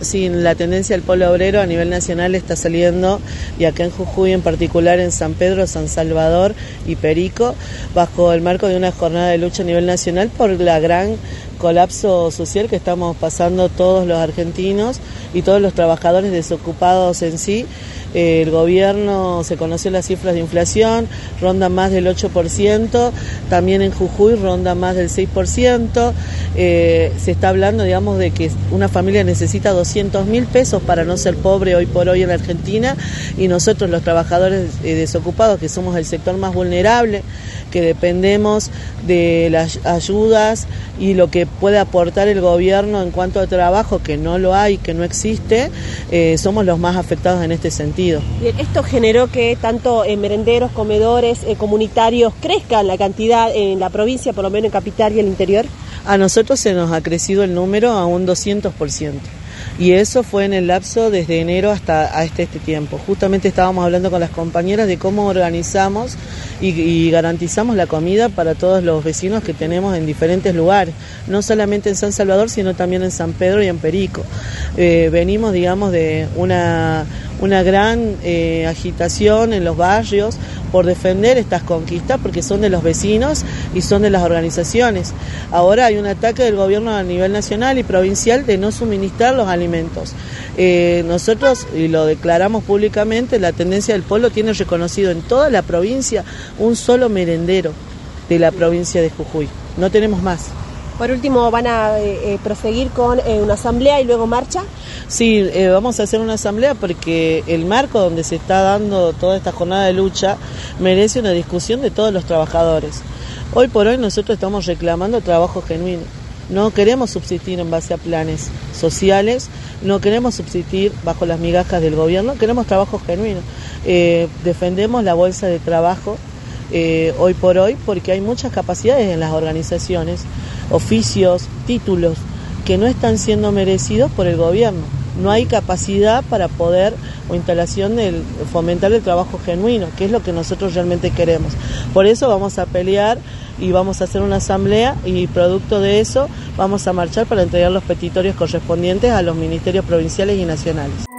Sí, la tendencia del polo obrero a nivel nacional está saliendo, y acá en Jujuy en particular, en San Pedro, San Salvador y Perico, bajo el marco de una jornada de lucha a nivel nacional por la gran colapso social que estamos pasando todos los argentinos y todos los trabajadores desocupados en sí. El gobierno, se conoció las cifras de inflación, ronda más del 8%, también en Jujuy ronda más del 6%, se está hablando, digamos, de que una familia necesita 200.000 pesos para no ser pobre hoy por hoy en Argentina, y nosotros los trabajadores desocupados, que somos el sector más vulnerable, que dependemos de las ayudas y lo que puede aportar el gobierno en cuanto a trabajo, que no lo hay, que no existe, somos los más afectados en este sentido. Bien, esto generó que tanto merenderos, comedores, comunitarios crezcan la cantidad en la provincia, por lo menos en Capital y el interior. A nosotros se nos ha crecido el número a un 200%. Y eso fue en el lapso desde enero hasta a este tiempo. Justamente estábamos hablando con las compañeras de cómo organizamos y garantizamos la comida para todos los vecinos que tenemos en diferentes lugares, no solamente en San Salvador, sino también en San Pedro y en Perico. Venimos, digamos, de una gran agitación en los barrios por defender estas conquistas, porque son de los vecinos y son de las organizaciones. Ahora hay un ataque del gobierno a nivel nacional y provincial de no suministrar los alimentos. Nosotros, y lo declaramos públicamente, la tendencia del polo tiene reconocido en toda la provincia un solo merendero de la provincia de Jujuy. No tenemos más. Por último, ¿van a proseguir con una asamblea y luego marcha? Sí, vamos a hacer una asamblea porque el marco donde se está dando toda esta jornada de lucha merece una discusión de todos los trabajadores. Hoy por hoy nosotros estamos reclamando trabajo genuino. No queremos subsistir en base a planes sociales, no queremos subsistir bajo las migajas del gobierno, queremos trabajo genuino. Defendemos la bolsa de trabajo hoy por hoy porque hay muchas capacidades en las organizaciones, oficios, títulos que no están siendo merecidos por el gobierno. No hay capacidad para poder o instalación del fomentar el trabajo genuino, que es lo que nosotros realmente queremos. Por eso vamos a pelear y vamos a hacer una asamblea, y producto de eso vamos a marchar para entregar los petitorios correspondientes a los ministerios provinciales y nacionales.